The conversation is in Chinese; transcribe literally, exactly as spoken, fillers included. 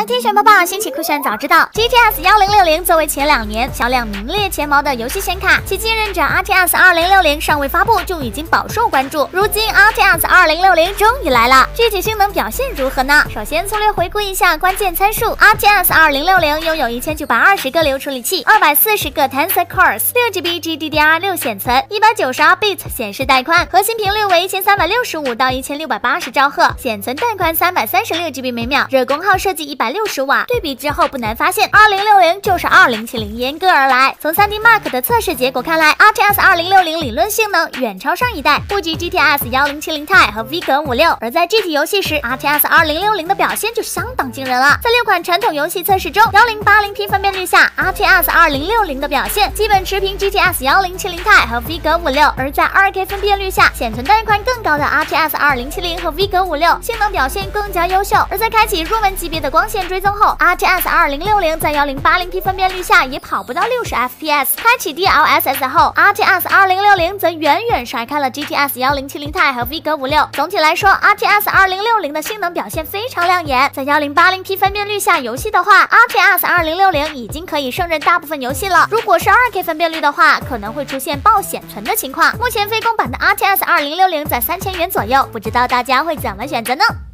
I T 选播报，新奇酷炫早知道。G T S 一零六零作为前两年销量名列前茅的游戏显卡，其继任者 R T X 二零六零尚未发布就已经饱受关注。如今 R T X 二零六零终于来了，具体性能表现如何呢？首先粗略回顾一下关键参数 ：R T X 二零六零拥有一千九百二十个流处理器，二百四十个 Tensor Cores， 六 G B G D D R 六 显存， 一百九十二 bit 显示带宽，核心频率为一千三百六十五到一千六百八十兆赫，显存带宽三百三十六 G B 每秒，热功耗设计一百六十瓦。对比之后，不难发现二零六零就是二零七零阉割而来。从 三 D Mark 的测试结果看来 ，R T X 二零六零理论性能远超上一代，不及 G T S 一零七零 Ti 和 V 格五六。而在具体游戏时 ，R T X 二零六零的表现就相当惊人了。在六款传统游戏测试中，一零八零 P 分辨率下 ，R T X 二零六零的表现基本持平 G T S 一零七零 Ti 和 V 格五六。而在 二 K 分辨率下，显存带宽更高的 R T X 二零七零和 V 格五六性能表现更加优秀。而在开启入门级别的光线追踪后 ，R T X 二零六零在一零八零 P 分辨率下也跑不到六十 F P S。开启 D L S S 后 ，R T X 二零六零则远远甩开了 G T S 一零七零 Ti 和 V 格五六。总体来说 ，R T X 二零六零的性能表现非常亮眼。在一零八零 P 分辨率下游戏的话 ，R T X 二零六零已经可以胜任大部分游戏了。如果是 二 K 分辨率的话，可能会出现爆显存的情况。目前非公版的 R T X 二零六零在三千元左右，不知道大家会怎么选择呢？